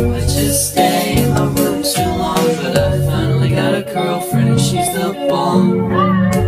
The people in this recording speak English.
I just stay in my room too long, but I finally got a girlfriend and she's the bomb.